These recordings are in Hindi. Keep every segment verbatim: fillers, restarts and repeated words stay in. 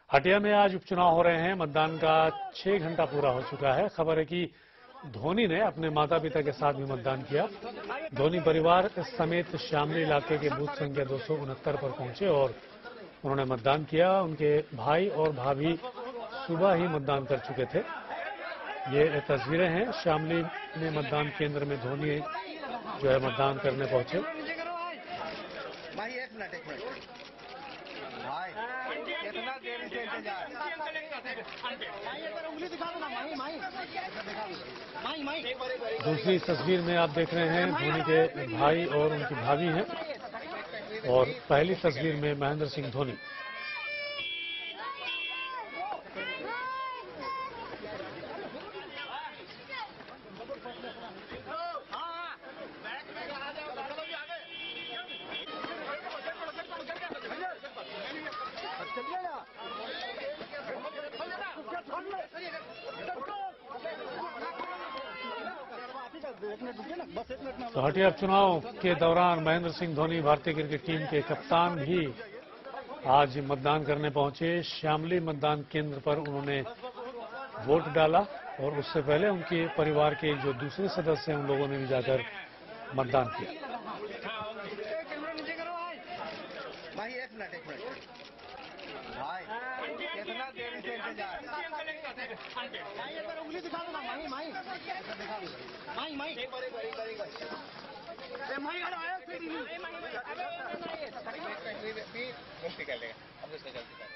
हटिया में आज उपचुनाव हो रहे हैं। मतदान का छह घंटा पूरा हो चुका है। खबर है कि धोनी ने अपने माता पिता के साथ भी मतदान किया। धोनी परिवार समेत शामली इलाके के बूथ संख्या दो सौ उनहत्तर पर पहुंचे और उन्होंने मतदान किया। उनके भाई और भाभी सुबह ही मतदान कर चुके थे। ये तस्वीरें हैं शामली में मतदान केंद्र में धोनी जो है मतदान करने पहुंचे। कितना देर से इंतजार। दूसरी तस्वीर में आप देख रहे हैं धोनी के भाई और उनकी भाभी हैं और पहली तस्वीर में महेंद्र सिंह धोनी। तो हटिया चुनाव के दौरान महेंद्र सिंह धोनी भारतीय क्रिकेट टीम के कप्तान भी आज मतदान करने पहुंचे। शामली मतदान केंद्र पर उन्होंने वोट डाला और उससे पहले उनके परिवार के जो दूसरे सदस्य हैं उन लोगों ने भी जाकर मतदान किया। भाई कितना देर से इंतजार। उंगली दिखा दो ना माही माही माही माही एक बार एक बार एक बार एक बार माही आ रहा है फिर ही मुक्ति कर लेगा अब इसको जल्दी कर।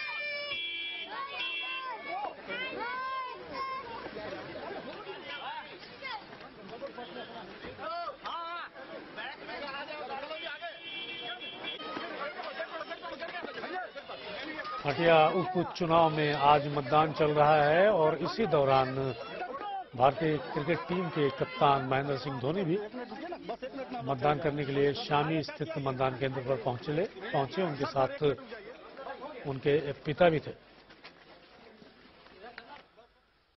हटिया उप चुनाव में आज मतदान चल रहा है और इसी दौरान भारतीय क्रिकेट टीम के कप्तान महेंद्र सिंह धोनी भी मतदान करने के लिए शामी स्थित मतदान केंद्र पर पहुंचे पहुंचे उनके साथ उनके पिता भी थे।